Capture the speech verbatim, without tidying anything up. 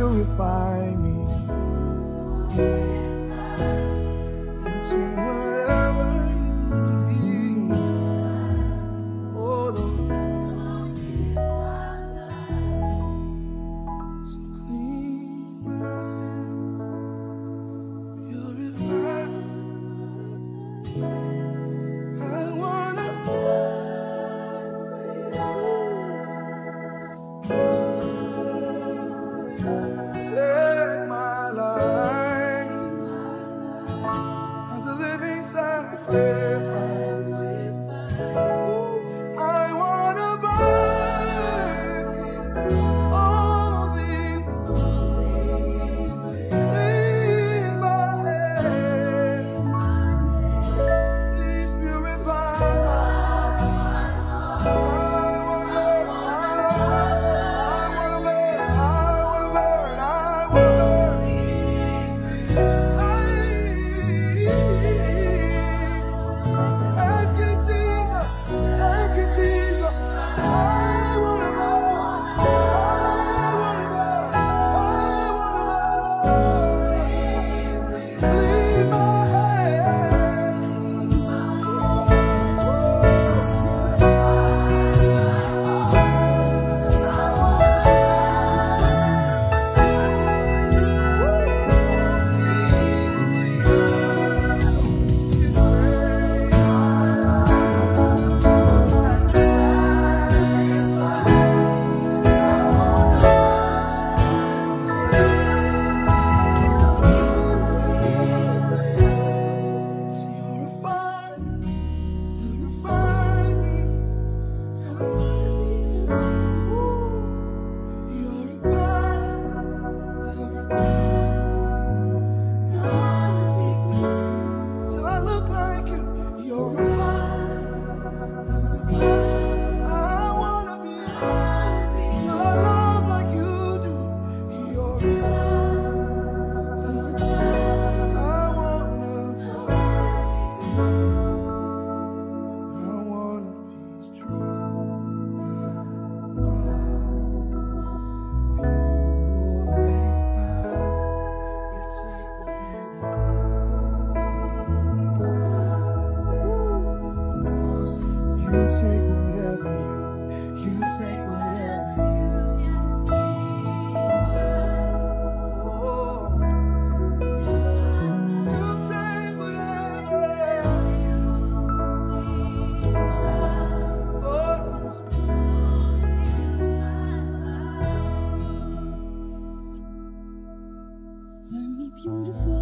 purify me. You take whatever you desire. Oh Lord, so clean my hands, purify. I wanna take my life as a living sacrifice. I wanna burn only, clean my hands. Please purify my heart. I wanna burn, I wanna burn, I wanna burn, I wanna burn. Thank you, Jesus. Thank you, Jesus. I wanna burn, I wanna burn, I wanna burn. Clean my hands. You say purify, purify me. I wanna be consumed. Purify, purify. I wanna be consumed till I look like you. Purify, purify. I wanna be till I love like you do. Purify, purify. I wanna, I wanna be true. You take whatever you, you take whatever you. Oh, you take whatever you. Oh, Burn me beautiful.